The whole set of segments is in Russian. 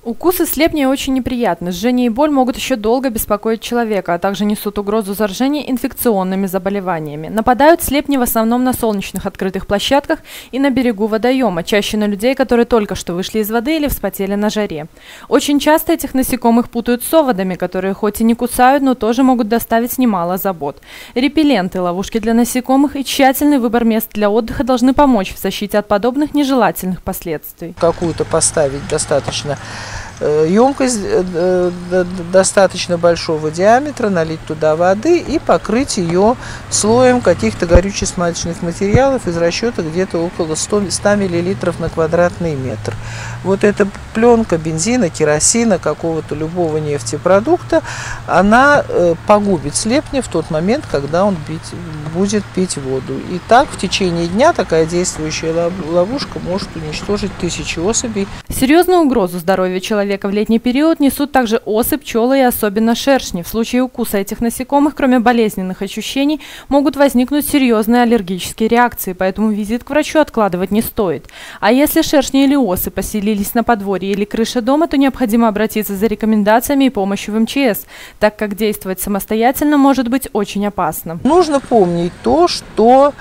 Укусы слепней очень неприятны. Жжение и боль могут еще долго беспокоить человека, а также несут угрозу заражения инфекционными заболеваниями. Нападают слепни в основном на солнечных открытых площадках и на берегу водоема, чаще на людей, которые только что вышли из воды или вспотели на жаре. Очень часто этих насекомых путают с оводами, которые хоть и не кусают, но тоже могут доставить немало забот. Репелленты, ловушки для насекомых и тщательный выбор мест для отдыха должны помочь в защите от подобных нежелательных последствий. Какую-то поставить достаточно емкость достаточно большого диаметра, налить туда воды и покрыть ее слоем каких-то горюче-смазочных материалов из расчета где-то около 100 мл на квадратный метр. Вот эта пленка бензина, керосина, какого-то любого нефтепродукта, она погубит слепня в тот момент, когда он будет пить воду. И так в течение дня такая действующая ловушка может уничтожить тысячи особей. Серьезную угрозу здоровью человека в летний период несут также осы, пчелы и особенно шершни. В случае укуса этих насекомых, кроме болезненных ощущений, могут возникнуть серьезные аллергические реакции, поэтому визит к врачу откладывать не стоит. А если шершни или осы поселились на подворье или крыше дома, то необходимо обратиться за рекомендациями и помощью в МЧС, так как действовать самостоятельно может быть очень опасно. Нужно помнить то, что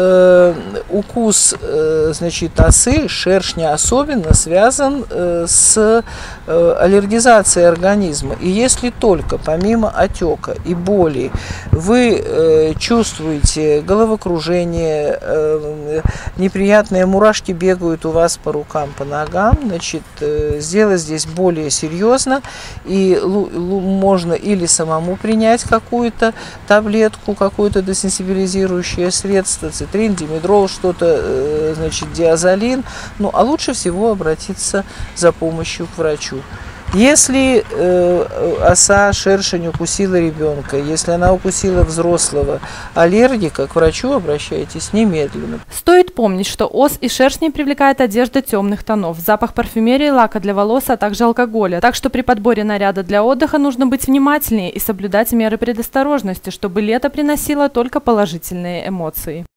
укус осы, шершня особенно, связан с аллергизацией организма. И если только помимо отека и боли вы чувствуете головокружение, неприятные мурашки бегают у вас по рукам, по ногам, значит, сделать здесь более серьезно, и можно или самому принять какую-то таблетку, какое-то десенсибилизирующее средство, цитрин, димедрол, что-то, значит, диазолин. Ну, а лучше всего обратиться за помощью к врачу. Если оса, шершень укусила ребенка, если она укусила взрослого аллергика, к врачу обращайтесь немедленно. Стоит помнить, что ос и шершней привлекает одежда темных тонов, запах парфюмерии, лака для волос, а также алкоголя. Так что при подборе наряда для отдыха нужно быть внимательнее и соблюдать меры предосторожности, чтобы лето приносило только положительные эмоции.